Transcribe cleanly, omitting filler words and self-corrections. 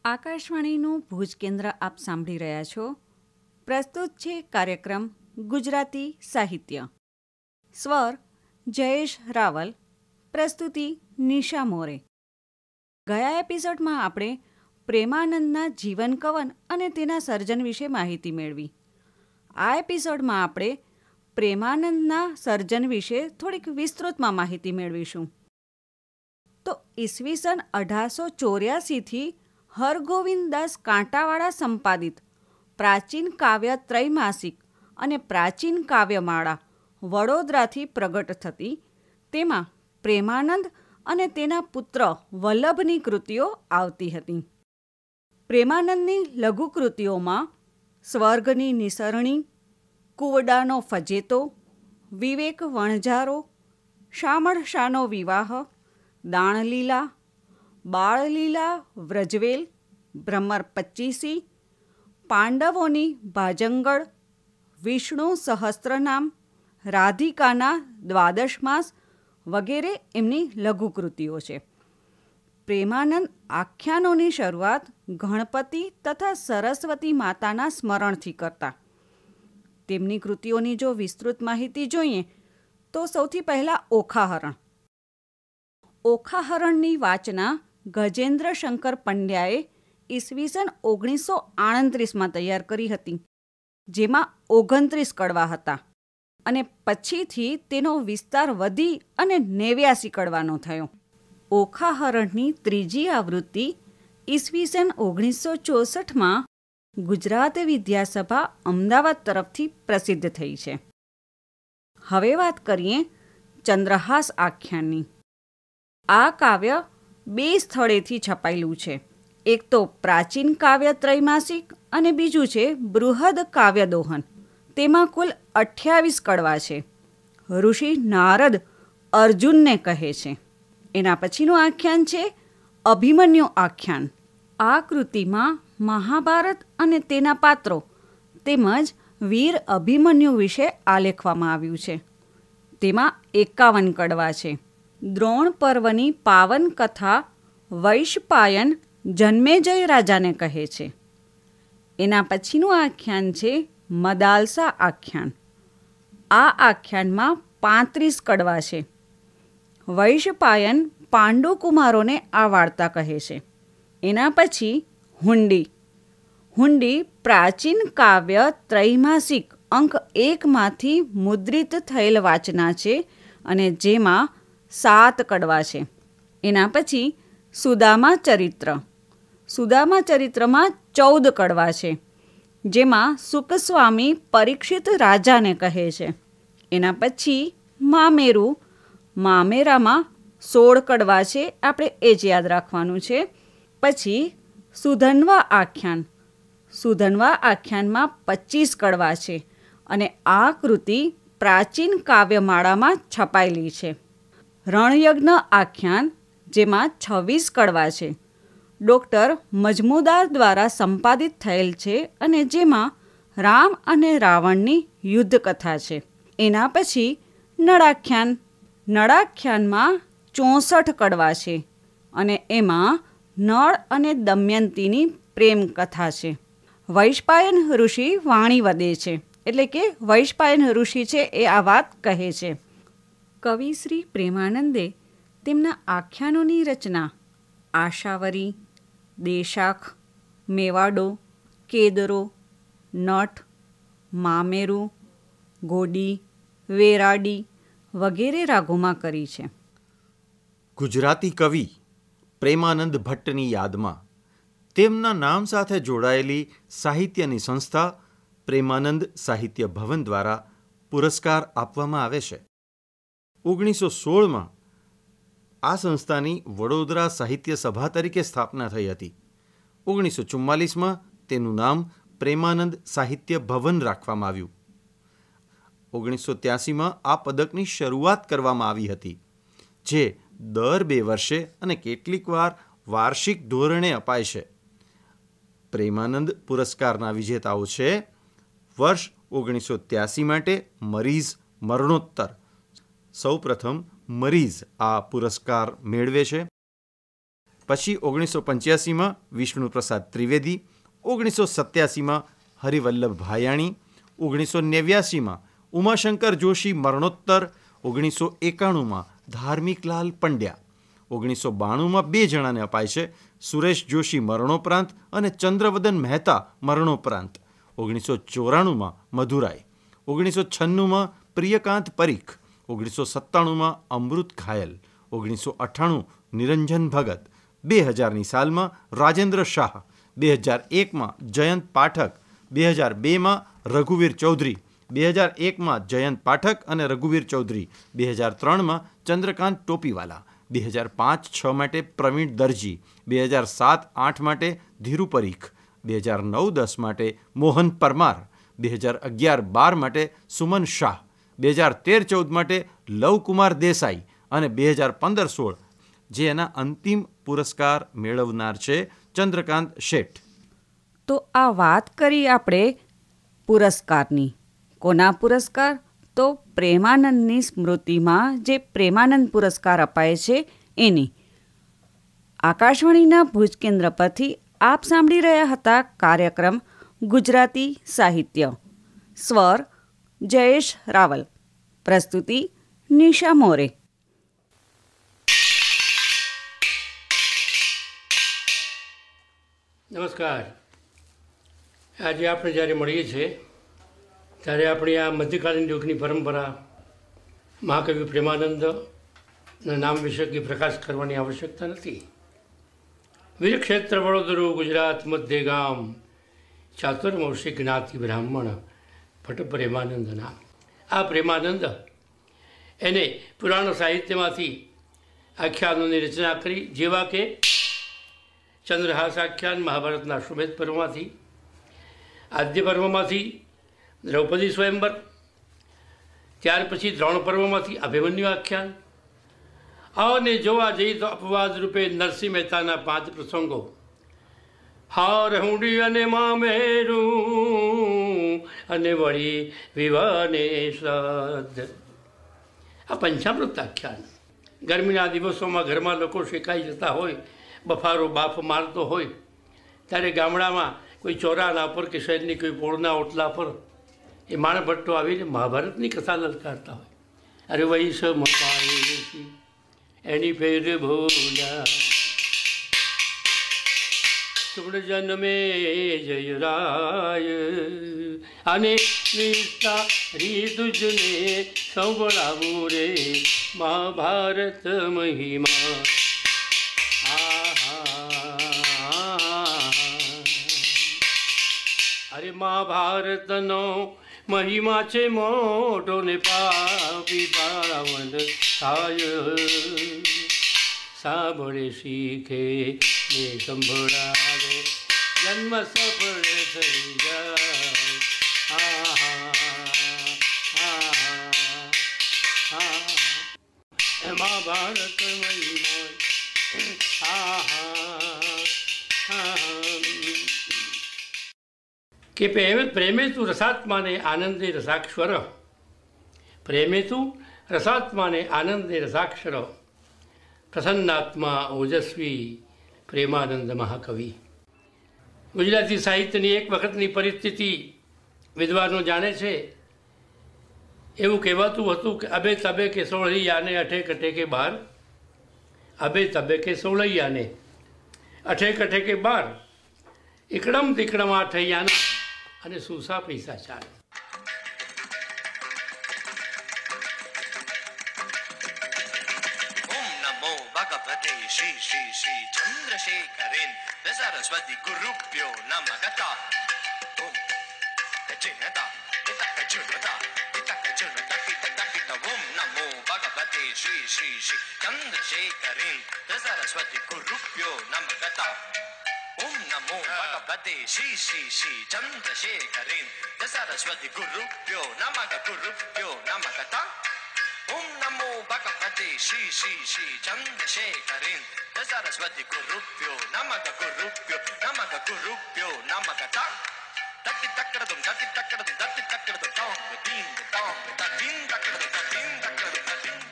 આકાશવાણીનું ભુજ કેન્દ્ર આપ સાંભળી રહ્યા છો. પ્રસ્તુત છે કાર્યક્રમ ગુજરાતી સાહિત્ય. સ્વર જયેશ રાવલ, પ્રસ્તુતિ નિશા મોરે. ગયા એપિસોડમાં આપણે પ્રેમાનંદના જીવન કવન અને તેના સર્જન વિશે માહિતી મેળવી. આ એપિસોડમાં આપણે પ્રેમાનંદના સર્જન વિશે થોડીક વિસ્તૃતમાં માહિતી મેળવીશું. તો ઈસવીસન 1884થી હરગોવિંદદાસ કાંટાવાળા સંપાદિત પ્રાચીન કાવ્ય ત્રૈમાસિક અને પ્રાચીન કાવ્યમાળા વડોદરાથી પ્રગટ થતી, તેમાં પ્રેમાનંદ અને તેના પુત્ર વલ્લભની કૃતિઓ આવતી હતી. પ્રેમાનંદની લઘુકૃતિઓમાં સ્વર્ગની નિસરણી, કુવડાનો ફજેતો, વિવેક વણઝારો, શામળ શાનો વિવાહ, દાણલીલા, બાળલીલા વ્રજવેલ, ભ્રમર પચ્ચીસી, પાંડવોની ભાજંગળ, વિષ્ણુ સહસ્ત્રનામ, રાધિકાના દ્વાદશ માસ વગેરે એમની લઘુકૃતિઓ છે. પ્રેમાનંદ આખ્યાનોની શરૂઆત ગણપતિ તથા સરસ્વતી માતાના સ્મરણથી કરતા. તેમની કૃતિઓની જો વિસ્તૃત માહિતી જોઈએ તો સૌથી પહેલાં ઓખાહરણ. ઓખાહરણની વાચના ગજેન્દ્ર શંકર પંડ્યાએ ઈસવીસન 1938માં તૈયાર કરી હતી, જેમાં 29 કડવા હતા અને પછીથી તેનો વિસ્તાર વધી અને 89 કડવાનો થયો. ઓખાહરણની ત્રીજી આવૃત્તિ ઈસવીસન 1964માં ગુજરાત વિદ્યાસભા અમદાવાદ તરફથી પ્રસિદ્ધ થઈ છે. હવે વાત કરીએ ચંદ્રહાસ આખ્યાનની. આ કાવ્ય 2 સ્થળેથી છપાયેલું છે. એક તો પ્રાચીન કાવ્ય ત્રૈમાસિક અને બીજું છે બૃહદ કાવ્ય દોહન. તેમાં કુલ 28 કડવા છે. ઋષિ નારદ અર્જુનને કહે છે. એના પછીનું આખ્યાન છે અભિમન્યુ આખ્યાન. આ કૃતિમાં મહાભારત અને તેના પાત્રો તેમજ વીર અભિમન્યુ વિશે આલેખવામાં આવ્યું છે. તેમાં 51 કડવા છે. દ્રોણ પર્વની પાવન કથા વૈશપાયન જન્મેજય રાજાને કહે છે. એના પછીનું આખ્યાન છે મદાલસા આખ્યાન. આ આખ્યાનમાં 35 કડવા છે. વૈશપાયન પાંડુકુમારોને આ વાર્તા કહે છે. એના પછી હુંડી. હુંડી પ્રાચીન કાવ્ય ત્રૈમાસિક અંક 1માંથી મુદ્રિત થયેલ વાચના છે અને જેમાં 7 કડવા છે. એના પછી સુદામા ચરિત્ર. સુદામા ચરિત્રમાં 14 કડવા છે, જેમાં સુકસ્વામી પરીક્ષિત રાજાને કહે છે. એના પછી મામેરુ. મામેરામાં 16 કડવા છે, આપણે એ જ યાદ રાખવાનું છે. પછી સુધન્વા આખ્યાન. સુધન્વા આખ્યાનમાં 25 કડવા છે અને આ કૃતિ પ્રાચીન કાવ્યમાળામાં છપાયેલી છે. રણયજ્ઞ આખ્યાન, જેમાં 26 કડવા છે, ડૉક્ટર મજમુદાર દ્વારા સંપાદિત થયેલ છે અને જેમાં રામ અને રાવણની યુદ્ધ કથા છે. એના પછી નળાખ્યાન. નળાખ્યાનમાં 64 કડવા છે અને એમાં નળ અને દમયંતીની પ્રેમ કથા છે. વૈશપાયન ઋષિ વાણી વધે છે, એટલે કે વૈશપાયન ઋષિ છે એ આ વાત કહે છે. કવિ શ્રી પ્રેમાનંદે તેમના આખ્યાનોની રચના આશાવરી, દેશાખ, મેવાડો, કેદરો, નટ, મામેરુ, ગોડી, વેરાડી વગેરે રાગોમાં કરી છે. ગુજરાતી કવિ પ્રેમાનંદ ભટ્ટની યાદમાં તેમના નામ સાથે જોડાયેલી સાહિત્યની સંસ્થા પ્રેમાનંદ સાહિત્ય ભવન દ્વારા પુરસ્કાર આપવામાં આવે છે. 1916માં આ સંસ્થાની વડોદરા સાહિત્ય સભા તરીકે સ્થાપના થઈ હતી. 1944માં તેનું નામ પ્રેમાનંદ સાહિત્ય ભવન રાખવામાં આવ્યું. 1983માં આ પદકની શરૂઆત કરવામાં આવી હતી, જે દર 2 વર્ષે અને કેટલીકવાર વાર્ષિક ધોરણે અપાય છે. પ્રેમાનંદ પુરસ્કારના વિજેતાઓ છે વર્ષ 1983 માટે મરીઝ મરણોત્તર. સૌપ્રથમ મરીઝ આ પુરસ્કાર મેળવે છે. પછી 1985માં વિષ્ણુપ્રસાદ ત્રિવેદી, 1987માં હરિવલ્લભ ભાયાણી, 1989માં ઉમાશંકર જોશી મરણોત્તર, 1991માં ધાર્મિકલાલ પંડ્યા, 1992માં 2 જણાને અપાય છે, સુરેશ જોશી મરણોપરાંત અને ચંદ્રવદન મહેતા મરણોપરાંત, 1994માં મધુરાય, 1996માં પ્રિયકાંત પરીખ, 1997માં અમૃત ઘાયલ, 1998 નિરંજન ભગત, 2000ની સાલમાં રાજેન્દ્ર શાહ, 2001માં જયંત પાઠક, 2002માં રઘુવીર ચૌધરી, 2001માં જયંત પાઠક અને રઘુવીર ચૌધરી, 2003માં ચંદ્રકાંત ટોપીવાલા, 2005-06 માટે પ્રવીણ દરજી, 2007-08 માટે ધીરુ પરીખ, 2009-10 માટે મોહન પરમાર, 2011-12 માટે સુમન શાહ, 2013-14 માટે લવકુમાર દેસાઈ અને 2015-16 જે એના અંતિમ પુરસ્કાર મેળવનાર છે ચંદ્રકાંત શેઠ. તો આ વાત કરી આપણે પુરસ્કારની. કોના પુરસ્કાર? તો પ્રેમાનંદની સ્મૃતિમાં જે પ્રેમાનંદ પુરસ્કાર અપાય છે એની. આકાશવાણીના ભુજ કેન્દ્ર પરથી આપ સાંભળી રહ્યા હતા કાર્યક્રમ ગુજરાતી સાહિત્ય. સ્વર જયેશ રાવલ. પ્રસ્તુતિ નિશા મોરે. નમસ્કાર. આજે આપણે જ્યારે મળીએ છીએ ત્યારે આપણી આ મધ્યકાલીન યુગની પરંપરા મહાકવિ પ્રેમાનંદના નામ વિશે કંઈ પ્રકાશ કરવાની આવશ્યકતા નથી. વીરક્ષેત્ર વડોદરું ગુજરાત મધ્ય ગામ, ચાતુર્મૌષિક જ્ઞાતિ બ્રાહ્મણ ભટ્ટ પ્રેમાનંદ નામ. આ પ્રેમાનંદ એને પુરાણ સાહિત્યમાંથી આખ્યાનોની રચના કરી, જેવા કે ચંદ્રહાસ આખ્યાન મહાભારતના અશ્વમેધ પર્વમાંથી, આદ્ય પર્વમાંથી દ્રૌપદી સ્વયંવર, ત્યાર પછી દ્રોણ પર્વમાંથી અભિમન્યુ આખ્યાન, અને જોવા જઈએ તો અપવાદ રૂપે નરસિંહ મહેતાના 5 પ્રસંગો, હાર હુંડી અને મામેરું અને વળી વિવાને શ્રાદ્ધ. આ પંચામૃત આખ્યાન. ગરમીના દિવસોમાં ઘરમાં લોકો શેકાઈ જતા હોય, બફારો બાફ મારતો હોય, ત્યારે ગામડામાં કોઈ ચોરાના પર કે શહેરની કોઈ પોળના ઓટલા પર એ માણ ભટ્ટો આવીને મહાભારતની કથા લલકારતા હોય. અરે વૈશ મપાય એની ફેર ભોલા સુગડ જન્મે જય રાય અને વિસ્તારી તુજને સંભળાવું રે મહાભારત મહિમા. અરે મહાભારતનો મહિમા છે મોટો ને પાપી પાવન થાય, સાંભળે શીખે ને સંભળાવે જન્મ સફળ થઈ જાય. મહાભારત મહિમા કે પ્રેમે તું રસાત્માને આનંદે રસાક્ષર, પ્રેમે તું રસાત્માને આનંદે રસાક્ષર, પ્રસન્નાત્મા ઓજસ્વી પ્રેમાનંદ મહાકવિ. ગુજરાતી સાહિત્યની એક વખતની પરિસ્થિતિ વિદ્વાનો જાણે છે. એવું કહેવાતું હતું કે અબે તબે કે સોળૈયાને અઠે કઠે કે બાર, અબે તબે કે સોળૈયાને અઠે કઠે કે બાર, એકડમ તિકડમ આઠૈયાના અને સુસા પૈસા ચાર. ઓમ નમો ભગવતે શ્રી શ્રી શ્રી ચંદ્રશેખરેન્દ્ર સરસ્વતી ગુરુભ્યો નમઃ. ઓમ કચિનતા પિતા કચુનતા પિતા કચુનતા પિતા પિતા. ઓમ નમો ભગવતે શ્રી શ્રી શ્રી ચંદ્રશેખરેન્દ્ર સરસ્વતી ગુરુભ્યો નમઃ. ઓમ નમો ભગવતે શ્રી શ્રી શ્રી ચંદ્રશેખરેન્દ્ર સરસ્વતી ગુરુભ્યો નમઃ. ગુરુભ્યો નમઃ. ઓમ નમો ભગવતે શ્રી શ્રી શ્રી ચંદ્રશેખરેન્દ્ર સરસ્વતી ગુરુભ્યો નમઃ. ગુરુભ્યો નમઃ. ગુરુભ્યો નમઃ. તત્તિ તક્કડદુમ તત્તિ તક્કડદુમ તત્તિ તક્કડદુમ તોંગ દીન તોંગ તત્તિન તક્કડદુમ તત્તિન તક્કડદુમ તત્તિન